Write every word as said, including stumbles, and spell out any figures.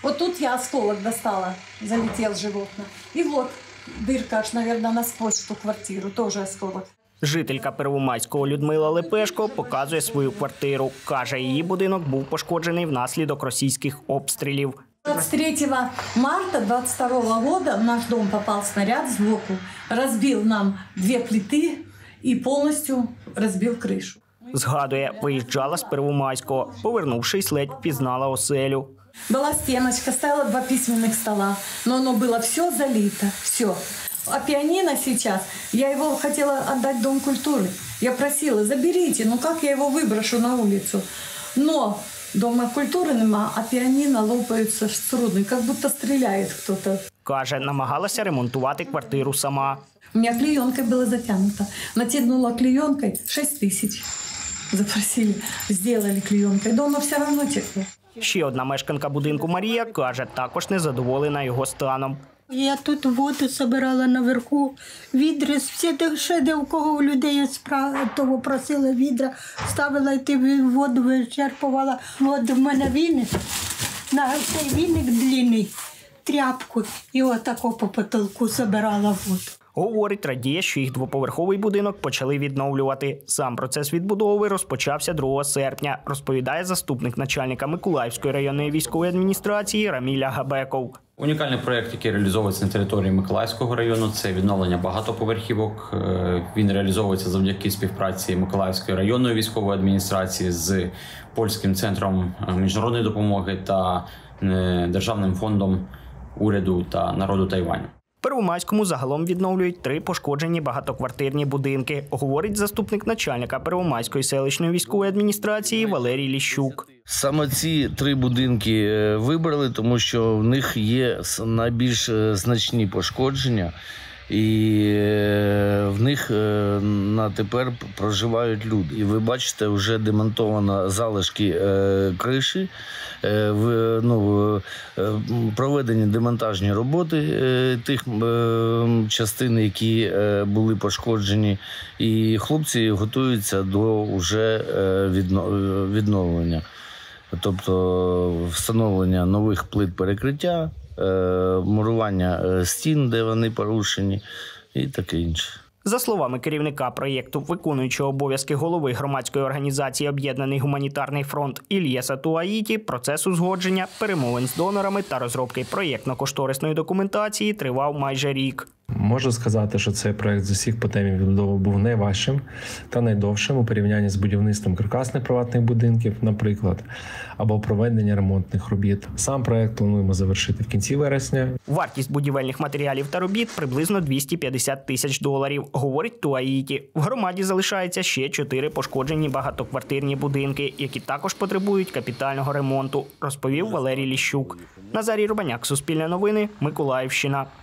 Вот тут я осколок достала, залетел животное. И вот дырка аж, наверное, насквозь в ту квартиру, тоже осколок. Жителька Первомайського Людмила Лепешко показує свою квартиру. Каже, її будинок був пошкоджений внаслідок російських обстрілів. двадцать третьего марта двадцать второго года в наш дом попал снаряд сбоку, разбил нам две плиты и полностью разбил крышу. Згадує, виїжджала з Первомайського. Повернувшись, ледь впізнала оселю. Была стеночка, стояло два письменных стола, но оно было все залито, все. А пианино сейчас, я его хотела отдать в Дом культуры. Я просила, заберите, ну как я его выброшу на улицу? Но Дома культуры нема, а пианино лопаются струны, как будто стреляет кто-то. Каже, намагалася ремонтувати квартиру сама. У меня клеенкой было затянуто. Натянула клеенкой шесть тысяч. Запросили, сделали клеенкой. Дома все равно тепло. Ще одна мешканка будинку Марія каже, також незадоволена його станом. Я тут воду збирала наверху, відри, всі де, де у кого у людей того просили відра, ставила йти воду, вичерпувала. От в мене віник, на цей віник длинний, тряпку, і отако по потолку збирала воду. Говорить, радіє, що їх двоповерховий будинок почали відновлювати. Сам процес відбудови розпочався другого серпня, розповідає заступник начальника Миколаївської районної військової адміністрації Раміля Габеков. Унікальний проєкт, який реалізовується на території Миколаївського району, це відновлення багатоповерхівок. Він реалізовується завдяки співпраці Миколаївської районної військової адміністрації з Польським центром міжнародної допомоги та Державним фондом уряду та народу Тайваню. В Первомайському загалом відновлюють три пошкоджені багатоквартирні будинки, говорить заступник начальника Первомайської селищної військової адміністрації Валерій Ліщук. Саме ці три будинки вибрали, тому що в них є найбільш значні пошкодження. І в них на тепер проживають люди. І ви бачите, вже демонтовано залишки криші, ну, проведені демонтажні роботи тих частин, які були пошкоджені. І хлопці готуються до вже відновлення. Тобто встановлення нових плит перекриття, мурування стін, де вони порушені, і таке інше. За словами керівника проєкту, виконуючого обов'язки голови громадської організації «Об'єднаний гуманітарний фронт» Ільєса Туаїті, процес узгодження, перемовин з донорами та розробки проєктно-кошторисної документації тривав майже рік. Можу сказати, що цей проєкт з усіх по темі відбудови був найважчим та найдовшим у порівнянні з будівництвом каркасних приватних будинків, наприклад, або проведення ремонтних робіт. Сам проєкт плануємо завершити в кінці вересня. Вартість будівельних матеріалів та робіт приблизно двісті п'ятдесят тисяч доларів, говорить Туаїті. В громаді залишається ще чотири пошкоджені багатоквартирні будинки, які також потребують капітального ремонту, розповів Валерій Ліщук. Назарій Рубаняк, Суспільне новини, Миколаївщина.